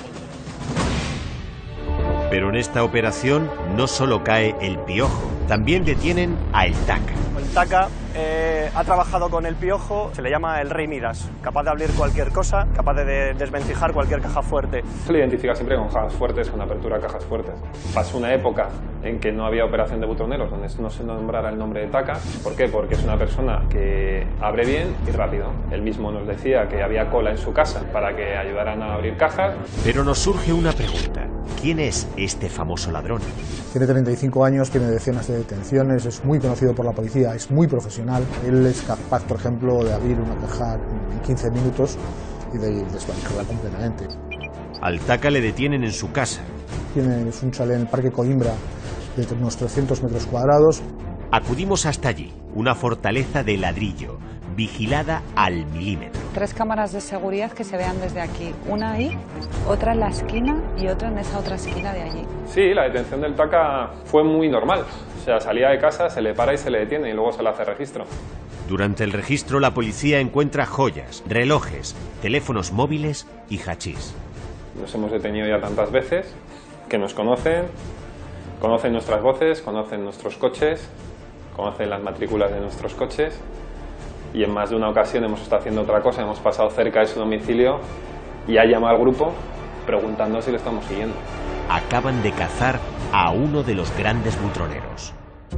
Pero en esta operación no solo cae el Piojo, también detienen a El Taca. El Taca eh, ha trabajado con el Piojo, se le llama el Rey Midas, capaz de abrir cualquier cosa, capaz de, de desvencijar cualquier caja fuerte. Se le identifica siempre con cajas fuertes, con apertura de cajas fuertes. Pasó una época en que no había operación de butroneros, donde no se nombrara el nombre de Taca. ¿Por qué? Porque es una persona que abre bien y rápido. Él mismo nos decía que había cola en su casa para que ayudaran a abrir cajas. Pero nos surge una pregunta. ¿Quién es este famoso ladrón? Tiene treinta y cinco años, tiene decenas de detenciones, es muy conocido por la policía, es muy profesional. Él es capaz, por ejemplo, de abrir una caja en quince minutos y de desvalijarla completamente. Al Taca le detienen en su casa. Tiene es un chalet en el Parque Coimbra de unos trescientos metros cuadrados. Acudimos hasta allí, una fortaleza de ladrillo, vigilada al milímetro. Tres cámaras de seguridad que se vean desde aquí. Una ahí, otra en la esquina y otra en esa otra esquina de allí. Sí, la detención del Taca fue muy normal. O sea, salía de casa, se le para y se le detiene y luego se le hace registro. Durante el registro la policía encuentra joyas, relojes, teléfonos móviles y hachís. Nos hemos detenido ya tantas veces que nos conocen, conocen nuestras voces, conocen nuestros coches, conocen las matrículas de nuestros coches. Y en más de una ocasión hemos estado haciendo otra cosa, hemos pasado cerca de su domicilio y ha llamado al grupo preguntando si le estamos siguiendo. Acaban de cazar a uno de los grandes butroneros.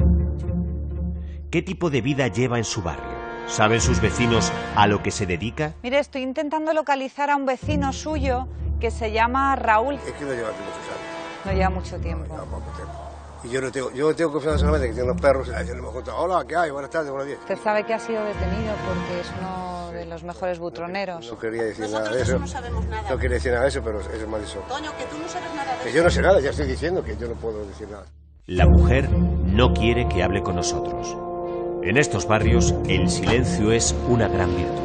¿Qué tipo de vida lleva en su barrio? ¿Saben sus vecinos a lo que se dedica? Mire, estoy intentando localizar a un vecino suyo que se llama Raúl. Es que no lleva muchos años. No lleva mucho tiempo. No lleva poco tiempo. Y yo no tengo, yo tengo confianza solamente que tengo unos perros, a ellos no me contado, hola, ¿qué hay? Buenas tardes, buenos días. Usted sabe que ha sido detenido porque es uno de los mejores butroneros. No quería decir Nosotros nada de eso. no sabemos nada. No quería decir nada de eso, pero eso me ha dicho. Toño, que tú no sabes nada de Que eso. yo no sé nada, ya estoy diciendo que yo no puedo decir nada. La mujer no quiere que hable con nosotros. En estos barrios, el silencio es una gran virtud.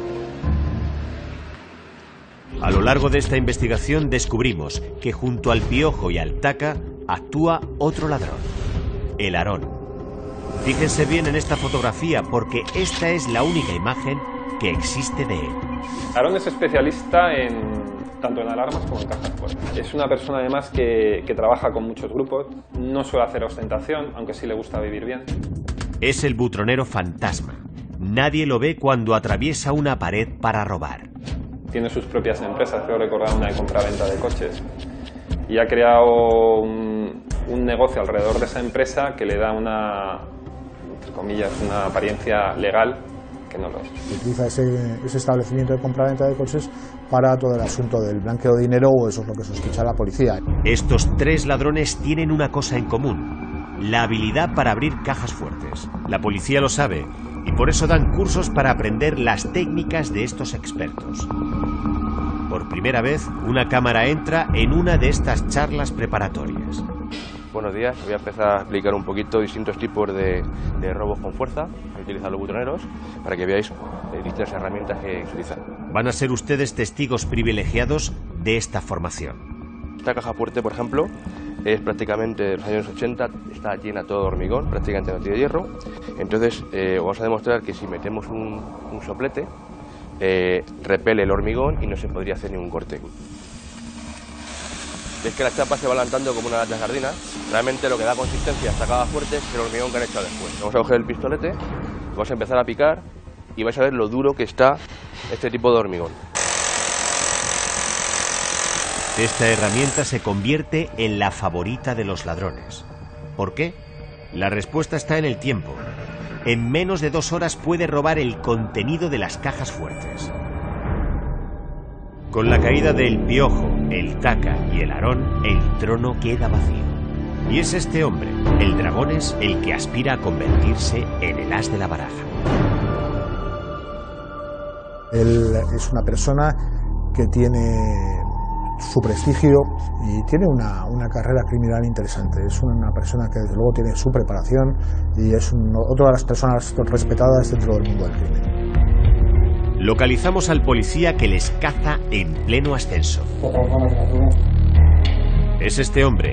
A lo largo de esta investigación descubrimos que junto al Piojo y al Taca actúa otro ladrón, el Aarón. Fíjense bien en esta fotografía porque esta es la única imagen que existe de él. Aarón es especialista en tanto en alarmas como en cajas fuertes. Es una persona además que, que trabaja con muchos grupos, no suele hacer ostentación, aunque sí le gusta vivir bien. Es el butronero fantasma. Nadie lo ve cuando atraviesa una pared para robar. Tiene sus propias empresas, creo recordar una de compraventa de coches. Y ha creado un, un negocio alrededor de esa empresa que le da una, entre comillas, una apariencia legal que no lo es. Utiliza ese, ese establecimiento de compraventa de coches para todo el asunto del blanqueo de dinero, o eso es lo que sospecha la policía. Estos tres ladrones tienen una cosa en común: la habilidad para abrir cajas fuertes. La policía lo sabe y por eso dan cursos para aprender las técnicas de estos expertos. Por primera vez, una cámara entra en una de estas charlas preparatorias. Buenos días, voy a empezar a explicar un poquito distintos tipos de, de robos con fuerza que utilizan los butroneros para que veáis eh, distintas herramientas que utilizan. Van a ser ustedes testigos privilegiados de esta formación. Esta caja fuerte, por ejemplo, es prácticamente de los años ochenta, está llena todo de hormigón, prácticamente no tiene hierro. Entonces eh, vamos a demostrar que si metemos un, un soplete, eh, repele el hormigón y no se podría hacer ningún corte. Ves que la chapa se va levantando como una lata de sardinas. Realmente lo que da consistencia a esta caja fuerte es el hormigón que han hecho después. Vamos a coger el pistolete, vamos a empezar a picar y vais a ver lo duro que está este tipo de hormigón. Esta herramienta se convierte en la favorita de los ladrones. ¿Por qué? La respuesta está en el tiempo. En menos de dos horas puede robar el contenido de las cajas fuertes. Con la caída del Piojo, el Taca y el Aarón, el trono queda vacío. Y es este hombre, el Dragones, el que aspira a convertirse en el as de la baraja. Él es una persona que tiene su prestigio y tiene una, una carrera criminal interesante. Es una persona que desde luego tiene su preparación y es un, otra de las personas respetadas dentro del mundo del crimen. Localizamos al policía que les caza en pleno ascenso. Es este hombre,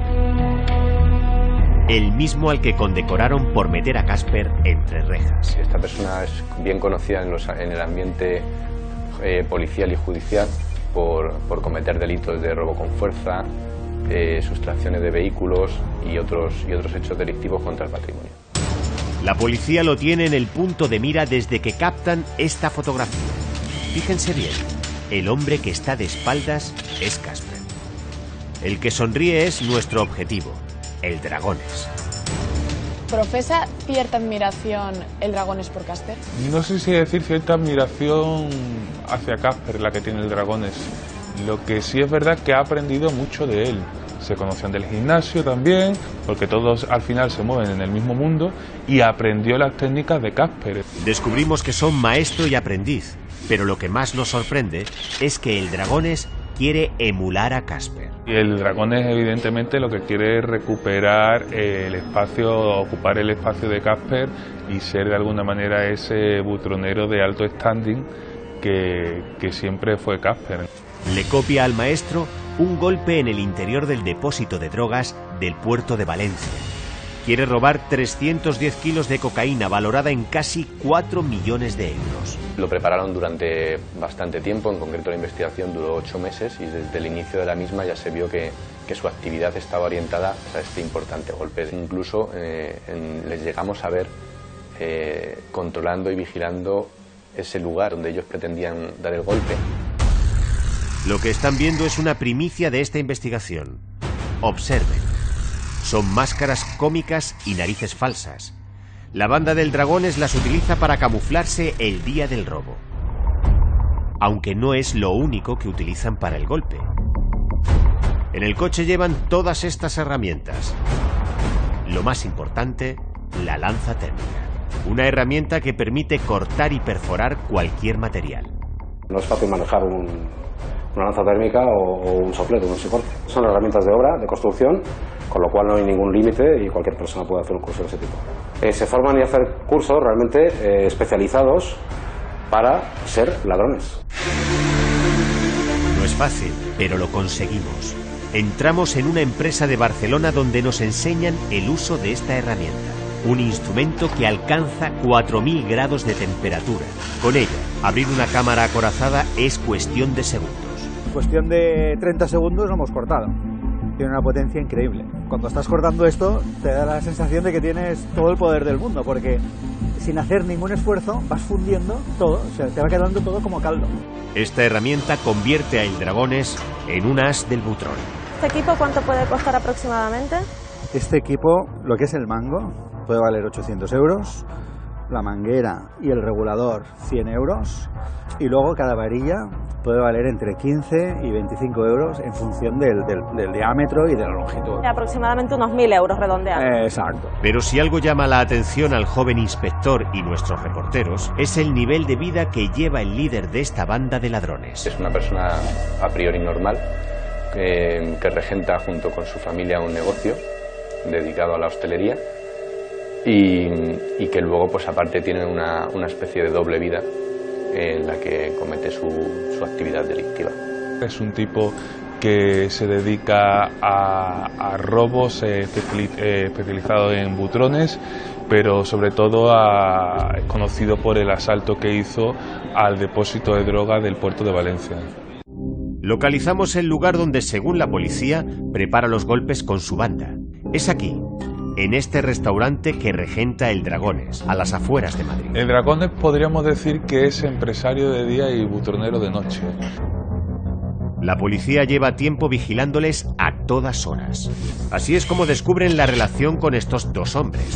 el mismo al que condecoraron por meter a Casper entre rejas. Esta persona es bien conocida en, los, en el ambiente eh, policial y judicial por, por cometer delitos de robo con fuerza, eh, sustracciones de vehículos y otros, y otros hechos delictivos contra el patrimonio. La policía lo tiene en el punto de mira desde que captan esta fotografía. Fíjense bien, el hombre que está de espaldas es Casper. El que sonríe es nuestro objetivo, el Dragones. ¿Profesa cierta admiración el Dragones por Casper? No sé si decir cierta admiración hacia Casper, la que tiene el Dragones. Lo que sí es verdad que ha aprendido mucho de él. Se conocían del gimnasio también, porque todos al final se mueven en el mismo mundo, y aprendió las técnicas de Casper. Descubrimos que son maestro y aprendiz, pero lo que más nos sorprende es que el Dragones quiere emular a Casper. Y el Dragones evidentemente lo que quiere es recuperar el espacio, ocupar el espacio de Casper y ser de alguna manera ese butronero de alto standing que, que siempre fue Casper. Le copia al maestro un golpe en el interior del depósito de drogas del puerto de Valencia. Quiere robar trescientos diez kilos de cocaína valorada en casi cuatro millones de euros. Lo prepararon durante bastante tiempo, en concreto la investigación duró ocho meses y desde el inicio de la misma ya se vio que, que su actividad estaba orientada a este importante golpe. Incluso eh, en, les llegamos a ver eh, controlando y vigilando ese lugar donde ellos pretendían dar el golpe. Lo que están viendo es una primicia de esta investigación. Observen. Son máscaras cómicas y narices falsas. La banda del Dragones las utiliza para camuflarse el día del robo. Aunque no es lo único que utilizan para el golpe. En el coche llevan todas estas herramientas. Lo más importante, la lanza térmica. Una herramienta que permite cortar y perforar cualquier material. No es fácil manejar un, una lanza térmica o, o un soplete, un soporte. Son herramientas de obra, de construcción, con lo cual no hay ningún límite y cualquier persona puede hacer un curso de ese tipo. Eh, se forman y hacen cursos realmente eh, especializados para ser ladrones. No es fácil, pero lo conseguimos. Entramos en una empresa de Barcelona donde nos enseñan el uso de esta herramienta. Un instrumento que alcanza cuatro mil grados de temperatura. Con ella, abrir una cámara acorazada es cuestión de segundos. En cuestión de treinta segundos lo hemos cortado. Tiene una potencia increíble. Cuando estás cortando esto, te da la sensación de que tienes todo el poder del mundo, porque sin hacer ningún esfuerzo vas fundiendo todo, o sea, te va quedando todo como caldo. Esta herramienta convierte a El Dragones en un as del butrón. ¿Este equipo cuánto puede costar aproximadamente? Este equipo, lo que es el mango, puede valer ochocientos euros, la manguera y el regulador cien euros, y luego cada varilla puede valer entre quince y veinticinco euros en función del, del, del diámetro y de la longitud. Aproximadamente unos mil euros redondeados. Eh, exacto. Pero si algo llama la atención al joven inspector y nuestros reporteros, es el nivel de vida que lleva el líder de esta banda de ladrones. Es una persona a priori normal, que, que regenta junto con su familia un negocio dedicado a la hostelería y, y que luego pues aparte tiene una, una especie de doble vida en la que comete su, su actividad delictiva. Es un tipo que se dedica a, a robos eh, especializado en butrones, pero sobre todo a, es conocido por el asalto que hizo al depósito de droga del puerto de Valencia. Localizamos el lugar donde, según la policía, prepara los golpes con su banda. Es aquí, en este restaurante que regenta el Dragones, a las afueras de Madrid. El Dragones podríamos decir que es empresario de día y butronero de noche. La policía lleva tiempo vigilándoles a todas horas. Así es como descubren la relación con estos dos hombres.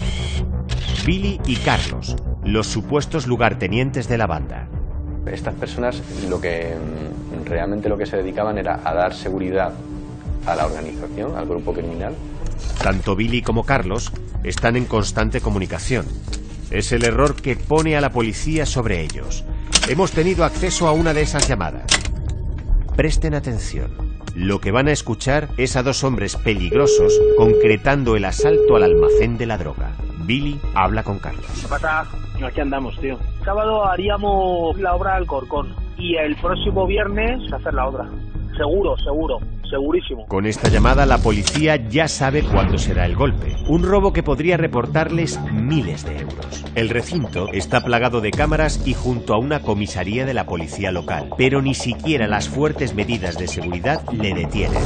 Billy y Carlos, los supuestos lugartenientes de la banda. Estas personas lo que realmente lo que se dedicaban era a dar seguridad a la organización, al grupo criminal. Tanto Billy como Carlos están en constante comunicación. Es el error que pone a la policía sobre ellos. Hemos tenido acceso a una de esas llamadas. Presten atención. Lo que van a escuchar es a dos hombres peligrosos concretando el asalto al almacén de la droga. Billy habla con Carlos. ¿Qué pasa? Aquí andamos, tío. Sábado haríamos la obra Alcorcón y el próximo viernes hacer la otra. Seguro, seguro, segurísimo. Con esta llamada la policía ya sabe cuándo será el golpe. Un robo que podría reportarles miles de euros. El recinto está plagado de cámaras y junto a una comisaría de la policía local. Pero ni siquiera las fuertes medidas de seguridad le detienen.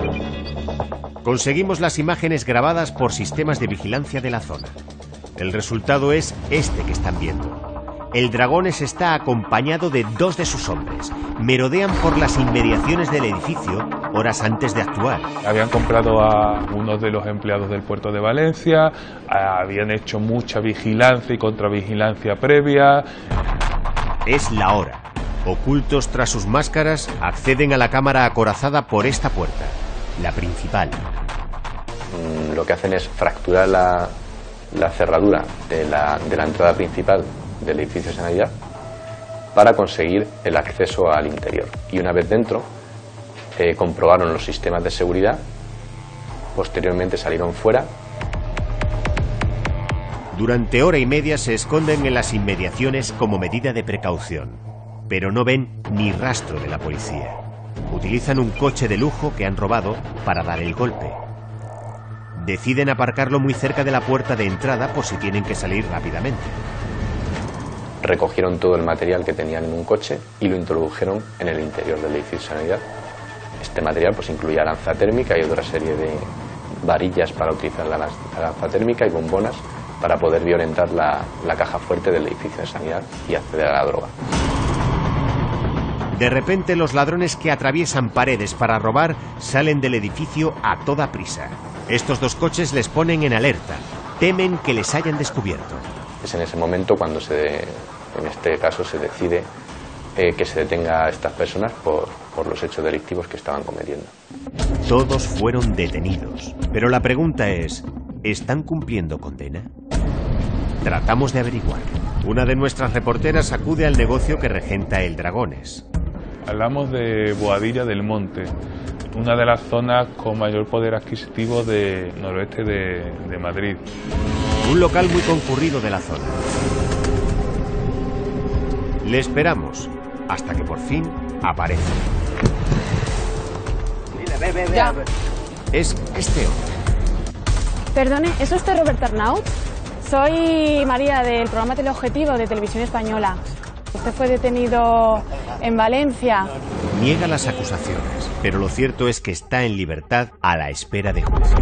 Conseguimos las imágenes grabadas por sistemas de vigilancia de la zona. El resultado es este que están viendo. El Dragones está acompañado de dos de sus hombres. Merodean por las inmediaciones del edificio horas antes de actuar. Habían comprado a uno de los empleados del puerto de Valencia, habían hecho mucha vigilancia y contravigilancia previa. Es la hora. Ocultos tras sus máscaras, acceden a la cámara acorazada por esta puerta, la principal. Mm, lo que hacen es fracturar la, la cerradura de la, de la entrada principal del edificio de Sanidad para conseguir el acceso al interior. Y una vez dentro, eh, comprobaron los sistemas de seguridad, posteriormente salieron fuera. Durante hora y media se esconden en las inmediaciones como medida de precaución, pero no ven ni rastro de la policía. Utilizan un coche de lujo que han robado para dar el golpe. Deciden aparcarlo muy cerca de la puerta de entrada por si tienen que salir rápidamente. Recogieron todo el material que tenían en un coche y lo introdujeron en el interior del edificio de Sanidad. Este material pues incluía lanza térmica y otra serie de varillas para utilizar la lanza térmica y bombonas para poder violentar la, la caja fuerte del edificio de Sanidad y acceder a la droga. De repente los ladrones que atraviesan paredes para robar salen del edificio a toda prisa. Estos dos coches les ponen en alerta. Temen que les hayan descubierto. Es en ese momento cuando se, en este caso se decide eh, que se detenga a estas personas por, por los hechos delictivos que estaban cometiendo. Todos fueron detenidos, pero la pregunta es, ¿están cumpliendo condena? Tratamos de averiguar. Una de nuestras reporteras acude al negocio que regenta el Dragones. Hablamos de Boadilla del Monte, una de las zonas con mayor poder adquisitivo de noroeste de, de Madrid. Un local muy concurrido de la zona. Le esperamos hasta que por fin aparece. Ve, ve, ve, ya. Es este hombre. Perdone, ¿es usted Robert Arnaut? Soy María del programa Teleobjetivo de Televisión Española. Usted fue detenido en Valencia. Niega las acusaciones, pero lo cierto es que está en libertad a la espera de juicio.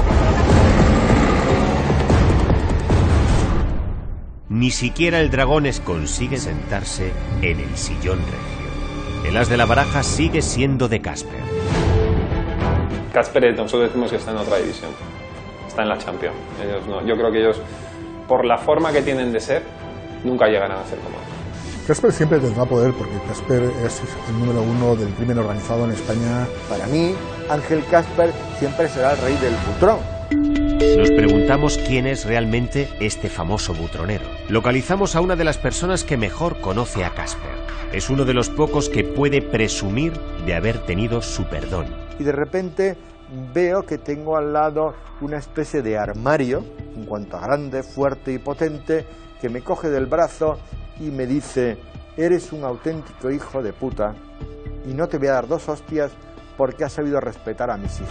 Ni siquiera el Dragones consigue sentarse en el sillón regio. El as de la baraja sigue siendo de Casper. Casper, nosotros decimos que está en otra división. Está en la Champions. Ellos no. Yo creo que ellos, por la forma que tienen de ser, nunca llegarán a ser como él. Casper siempre tendrá poder porque Casper es el número uno del crimen organizado en España. Para mí, Ángel Casper siempre será el rey del butrón. Nos preguntamos quién es realmente este famoso butronero. Localizamos a una de las personas que mejor conoce a Casper. Es uno de los pocos que puede presumir de haber tenido su perdón. Y de repente veo que tengo al lado una especie de armario, en cuanto a grande, fuerte y potente, que me coge del brazo y me dice: eres un auténtico hijo de puta y no te voy a dar dos hostias porque has sabido respetar a mis hijos.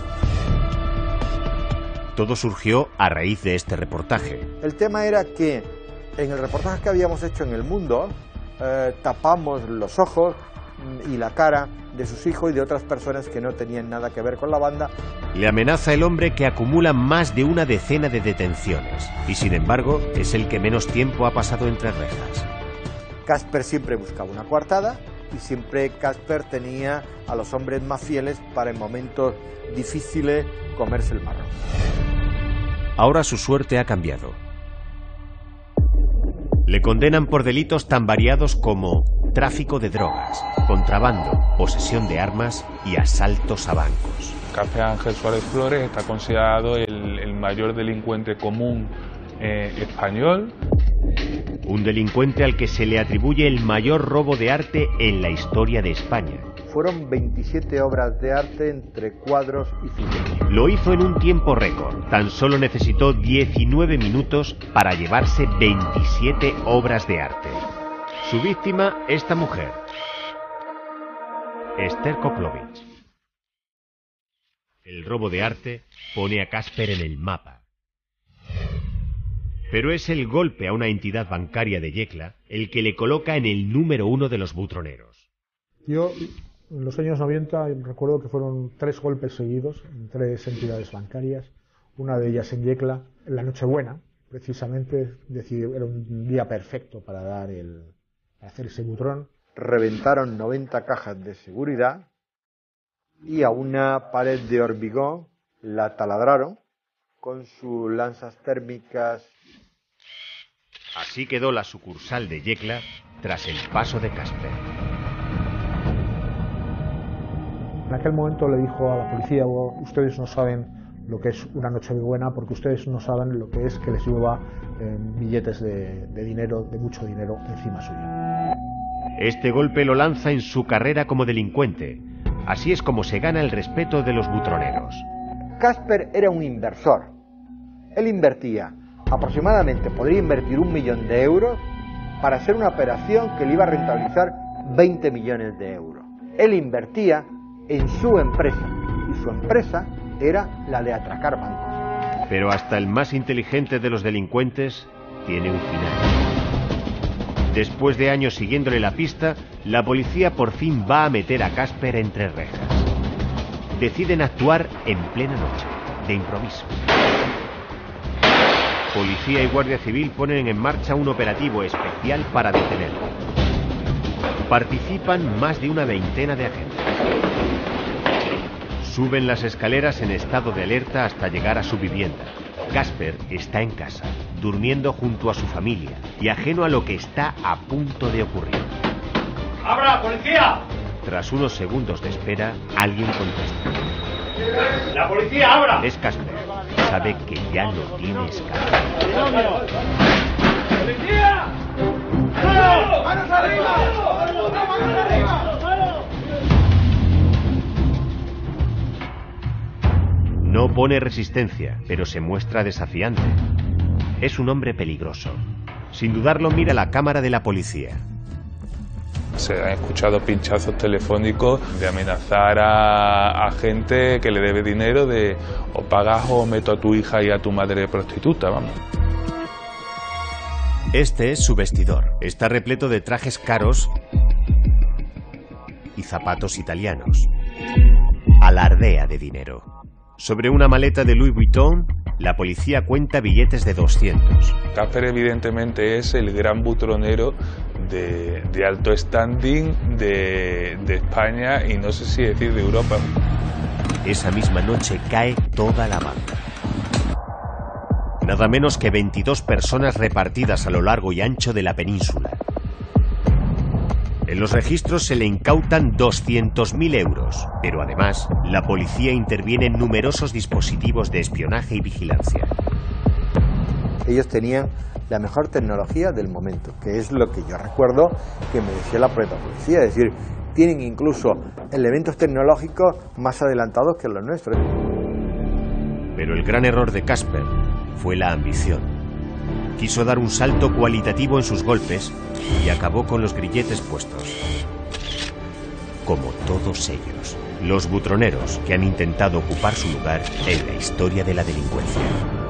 Todo surgió a raíz de este reportaje. El tema era que en el reportaje que habíamos hecho en El Mundo, eh, tapamos los ojos, y la cara de sus hijos y de otras personas que no tenían nada que ver con la banda. Le amenaza el hombre que acumula más de una decena de detenciones y sin embargo es el que menos tiempo ha pasado entre rejas. Casper siempre buscaba una coartada y siempre Casper tenía a los hombres más fieles para en momentos difíciles comerse el marrón. Ahora su suerte ha cambiado. Le condenan por delitos tan variados como tráfico de drogas, contrabando, posesión de armas y asaltos a bancos. Casper Ángel Suárez Flores está considerado el, el mayor delincuente común eh, español. Un delincuente al que se le atribuye el mayor robo de arte en la historia de España. Fueron veintisiete obras de arte entre cuadros y filetes. Lo hizo en un tiempo récord. Tan solo necesitó diecinueve minutos para llevarse veintisiete obras de arte. Su víctima, esta mujer, Esther Koplovich. El robo de arte pone a Casper en el mapa. Pero es el golpe a una entidad bancaria de Yecla el que le coloca en el número uno de los butroneros. Yo, en los años noventa, recuerdo que fueron tres golpes seguidos en tres entidades bancarias, una de ellas en Yecla, en la Nochebuena, precisamente, decir, era un día perfecto para dar el, para hacer ese butrón. Reventaron noventa cajas de seguridad y a una pared de hormigón la taladraron con sus lanzas térmicas. Así quedó la sucursal de Yecla tras el paso de Casper. En aquel momento le dijo a la policía: ustedes no saben lo que es una Nochebuena porque ustedes no saben lo que es que les lleva eh, billetes de, de dinero, de mucho dinero encima suyo. Este golpe lo lanza en su carrera como delincuente. Así es como se gana el respeto de los butroneros. Casper era un inversor. Él invertía aproximadamente, podría invertir un millón de euros para hacer una operación que le iba a rentabilizar veinte millones de euros. Él invertía en su empresa y su empresa era la de atracar bancos. Pero hasta el más inteligente de los delincuentes tiene un final. Después de años siguiéndole la pista, la policía por fin va a meter a Casper entre rejas. Deciden actuar en plena noche, de improviso. Policía y Guardia Civil ponen en marcha un operativo especial para detenerlo. Participan más de una veintena de agentes. Suben las escaleras en estado de alerta hasta llegar a su vivienda. Casper está en casa, durmiendo junto a su familia y ajeno a lo que está a punto de ocurrir. ¡Abra, policía! Tras unos segundos de espera, alguien contesta. ¡La policía, abra! Es Casper. Sabe que ya no tiene escape. ¡Policía! ¡Manos! ¡Manos arriba! ¡Manos arriba! No pone resistencia, pero se muestra desafiante. Es un hombre peligroso. Sin dudarlo, mira la cámara de la policía. Se han escuchado pinchazos telefónicos de amenazar a, a gente que le debe dinero de o pagas o meto a tu hija y a tu madre prostituta, vamos. Este es su vestidor. Está repleto de trajes caros y zapatos italianos. Alardea de dinero. Sobre una maleta de Louis Vuitton, la policía cuenta billetes de doscientos. Casper evidentemente es el gran butronero de, de alto standing de, de España y no sé si decir de Europa. Esa misma noche cae toda la banda. Nada menos que veintidós personas repartidas a lo largo y ancho de la península. En los registros se le incautan doscientos mil euros, pero además la policía interviene en numerosos dispositivos de espionaje y vigilancia. Ellos tenían la mejor tecnología del momento, que es lo que yo recuerdo que me decía la propia policía, es decir, tienen incluso elementos tecnológicos más adelantados que los nuestros. Pero el gran error de Casper fue la ambición. Quiso dar un salto cualitativo en sus golpes y acabó con los grilletes puestos. Como todos ellos, los butroneros que han intentado ocupar su lugar en la historia de la delincuencia.